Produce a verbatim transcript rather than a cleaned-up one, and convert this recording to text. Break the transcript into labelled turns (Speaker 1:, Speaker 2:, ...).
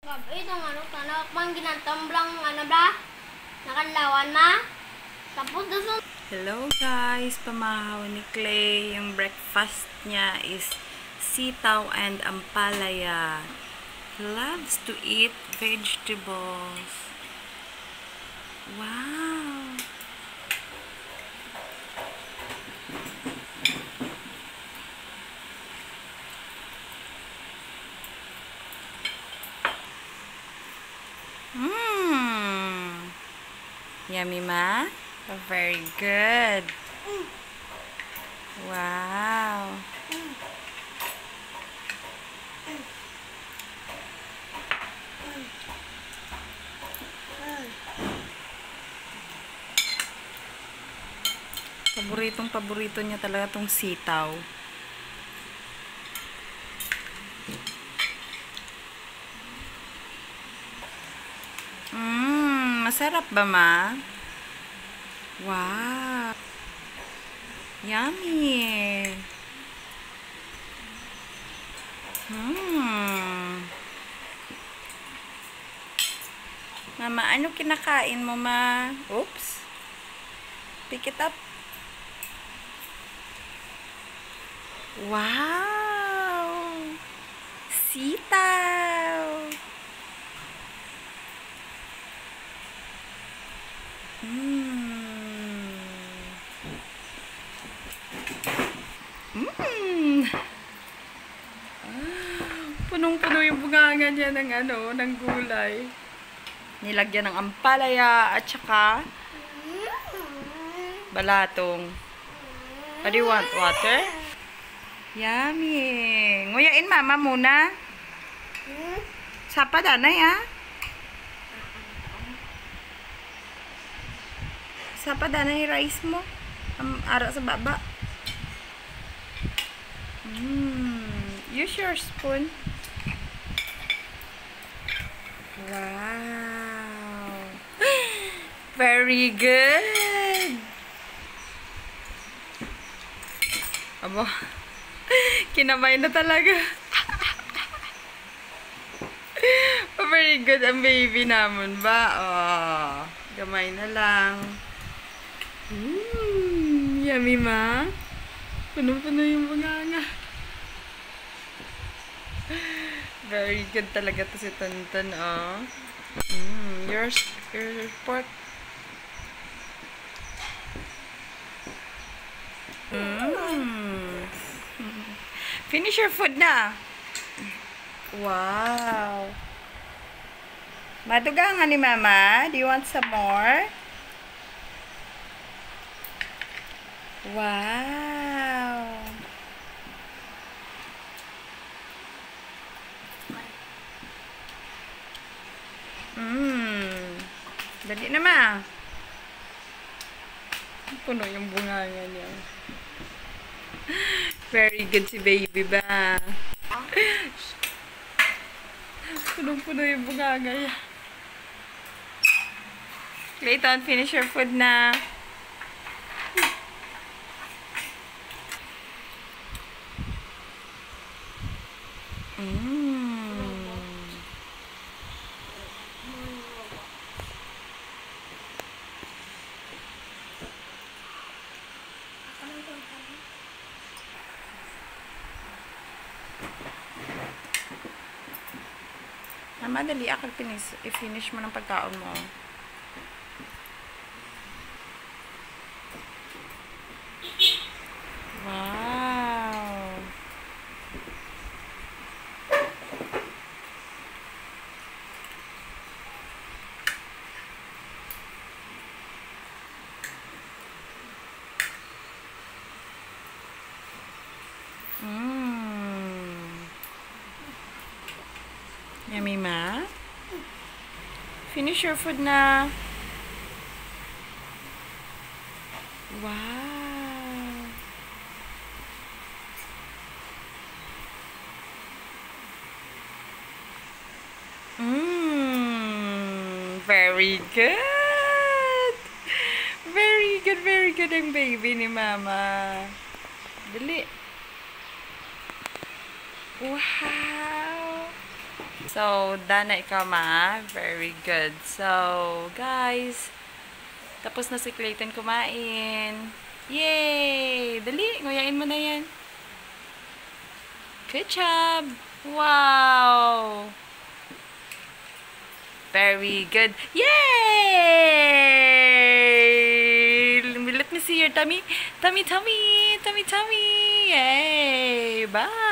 Speaker 1: Ito nga, ano, tanak bang ginatamblang, ano ba? Nakalawan ma? Tapos doon.
Speaker 2: Hello guys, pamahaw ni Clay. Yung breakfast niya is sitaw and ampalaya. He loves to eat vegetables. Wow! Mmm! Yummy, ma? Oh, very good. Wow! Paboritong paborito niya talaga tong sitaw. Mmm, masarap ba, ma? Wow! Yummy! Hmm. Mama, ano kinakain mo, ma? Oops. Pick it up. Wow! Sitaw! Mmm. Mmm. Punong-puno yung bunganga niya ng ano, ng gulay. Nilagyan ng ampalaya at saka balatong. What do you want? Water? Yummy! Nguyain mama muna. Sapa danay ah. Sapa danay rice mo. Um, ara sa baba. Mm. Use your spoon. Wow! Very good! Abo, kinamay na talaga. Very good ang baby naman ba? Oh, gamay na lang. Mmm, yummy ma. Puno-puno yung bunganga. Very good talaga to si Tonton, oh. Mm, your, your pork. Mm. Finish your food na. Wow. Madugangan ni mama. Do you want some more? Wow. Mmm. Dali na ma. Puno yung bunganga niya. Very good si baby ba? Puno-puno yung bunganga niya. Clayton, finish your food na. Mmm. Mama, dali akal finish, i-finish mo ng pagkaon mo. Wow! Mmm. Yummy ma? Finish your food na. Wow. Mmm. Very good. Very good, very good ang baby ni mama. Dali. Wow. So, Dana, ikaw ma. Very good. So, guys, tapos na si Clayton kumain. Yay! Dali, nguyain mo na yan. Good job! Wow! Very good. Yay! Let me see your tummy. Tummy, tummy. Tummy, tummy. Yay! Bye!